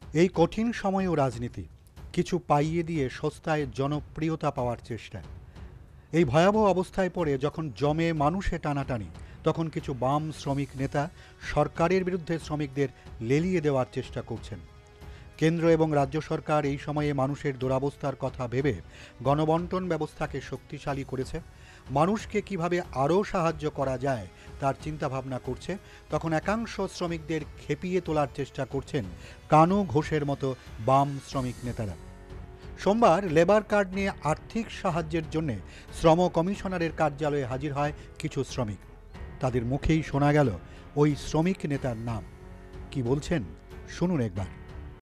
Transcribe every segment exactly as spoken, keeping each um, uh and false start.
এই কঠিন সময়েও রাজনীতি, কিছু পাইয়ে দিয়ে সস্তায় জনপ্রিয়তা পাওয়ার চেষ্টা। এই ভয়াবহ অবস্থায় পড়ে যখন জমে মানুষে টানাটানি, তখন কিছু বাম শ্রমিক নেতা সরকারের বিরুদ্ধে শ্রমিকদের লেলিয়ে দেওয়ার চেষ্টা করছেন। কেন্দ্র এবং রাজ্য সরকার এই সময়ে মানুষের দুরবস্থার কথা ভেবে গণবণ্টন ব্যবস্থাকে শক্তিশালী করেছে। মানুষকে কিভাবে আরও সাহায্য করা যায় তার চিন্তাভাবনা করছে। তখন একাংশ শ্রমিকদের খেপিয়ে তোলার চেষ্টা করছেন কানু ঘোষের মতো বাম শ্রমিক নেতারা। সোমবার লেবার কার্ড নিয়ে আর্থিক সাহায্যের জন্য শ্রম কমিশনারের কার্যালয়ে হাজির হয় কিছু শ্রমিক। তাদের মুখেই শোনা গেল ওই শ্রমিক নেতার নাম। কি বলছেন শুনুন একবার।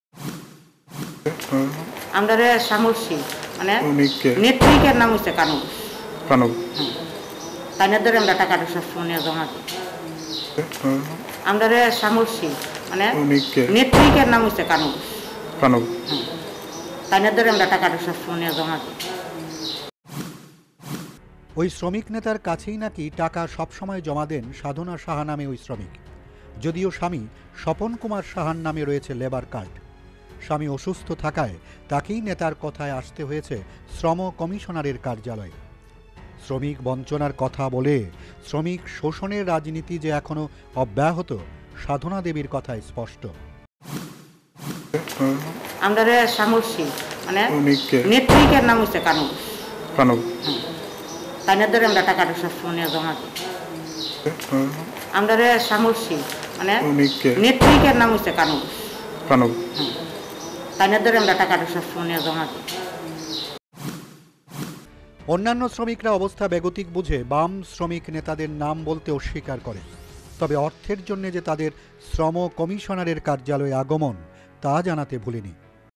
আমরা সামুসি মানে নেত্রীকের নাম হচ্ছে কানু কানু তাই না ধরে আমরা টাকাটা সবসময় জমা দিই। আমরা সামুসি মানে নেত্রীকের নাম হচ্ছে কানু কানু তাই না ধরে আমরা টাকাটা সবসময় জমা দিই। ওই শ্রমিক নেতার কাছেই নাকি টাকা সবসময় জমা দেন সাধনা সাহা নামে ওই শ্রমিক। যদিও স্বামী স্বপন কুমার সাহার নামে রয়েছে লেবার কার্ড। স্বামী অসুস্থ থাকায় তাকেই নেতার কথায় আসতে হয়েছে শ্রম কমিশনারের কার্যালয়ে। শ্রমিক বঞ্চনার কথা বলে শ্রমিক শোষণের রাজনীতি যে এখনো অব্যাহত, সাধনা দেবীর কথায় স্পষ্ট। আমরা সামুসি মানে নেত্রীকের নাম হচ্ছে কানু কানু তাই না ধরে আমরা টাকাটা সবসময় জমা দিই। আমরা সামুসি মানে নেত্রীকের নাম হচ্ছে কানু কানু তাই না ধরে আমরা টাকাটা সবসময় জমা দিই। অন্যান্য শ্রমিকরা অবস্থা বেগতিক বুঝে বাম শ্রমিক নেতাদের নাম বলতে অস্বীকার করে। তবে অর্থের জন্য যে তাদের শ্রম কমিশনারের কার্যালয়ে আগমন তা জানাতে ভুলেনি।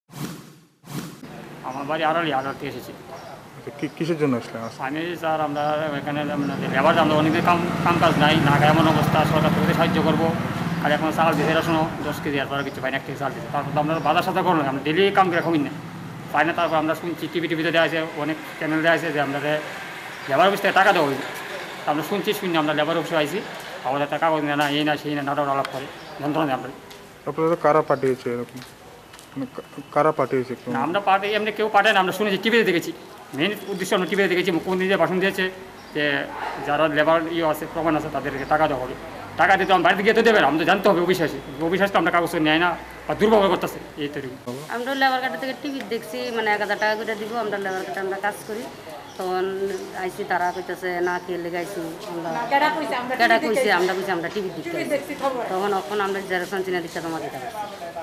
আমার বাড়ি আড়ালি আড়াতে এসেছি। কিসের জন্য আসলে আমি স্যার আমরা এখানে লেবার আমরা অনেকের কাম কাম কাজ নাই, না এমন অবস্থা, সরকার থেকে সাহায্য করবো। আর এখন চাল দিতে শোনো দশ কেজি আর কিছু পাই না, এক কেজি চাল দিতে। তারপর তো আমরা বাজার সাথে করলো, আমরা ডেলি কাম করে খাবি না পাই না। তারপর আমরা শুনছি টিভি টিভিতে দেওয়া আছে, অনেক চ্যানেল দেওয়া আছে যে আমরা লেবার অফিস থেকে টাকা দেওয়া হইবে। আমরা শুনছি শুনি আমরা লেবার অফিসে আইসি, আমাদের টাকা কাগজ নেয় না, এই না সেই না, নাটক আলাপ করে যন্ত্রণা দেয়। আমরা আপনারা কারা পাঠিয়েছে এরকম, কারা পাঠিয়েছে? আমরা পাঠে এমনি কেউ পাঠায় না, আমরা শুনেছি টিভিতে দেখেছি। মেন উদ্দেশ্য আমরা টিভিতে দেখেছি, মুখ্যমন্ত্রী যে ভাষণ দিয়েছে যে যারা লেবার ইয়ে আছে প্রমাণ আছে তাদেরকে টাকা দেওয়া হবে। টাকা দিতে আমার বাড়িতে গিয়ে তো দেবেন, আমাদের জানতে হবে অবিশ্বাসী অবিশ্বাস তো আমরা কাগজ নেয় না বা দুর্ব্যবহার করতেছে। এই তৈরি আমরা লেবার কার্ড থেকে টিভি দেখছি, মানে এক হাজার টাকা করে দিব। আমরা লেবার কার্ডে আমরা কাজ করি, তখন আইসি তারা কইতেছে না কে লেগাইছি আমরা কেডা কইছে আমরা কইছি আমরা টিভি দেখছি। তখন এখন আমরা জেরক্স চিনা দিতে জমা দিতে পারছি।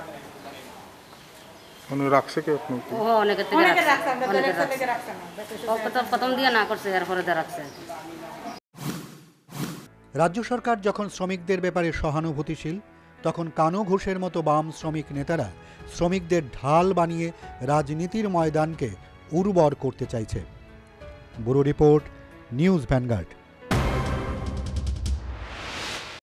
রাখছে কি আপনি? ও অনেকের থেকে রাখছে, অনেকের রাখছে। প্রথম দিয়ে না করছে, এরপরে রাখছে। রাজ্য সরকার যখন শ্রমিকদের ব্যাপারে সহানুভূতিশীল, তখন কানু ঘোষের মতো বাম শ্রমিক নেতারা শ্রমিকদের ঢাল বানিয়ে রাজনীতির ময়দানকে উর্বর করতে চাইছে। Bureau report, News vanguard.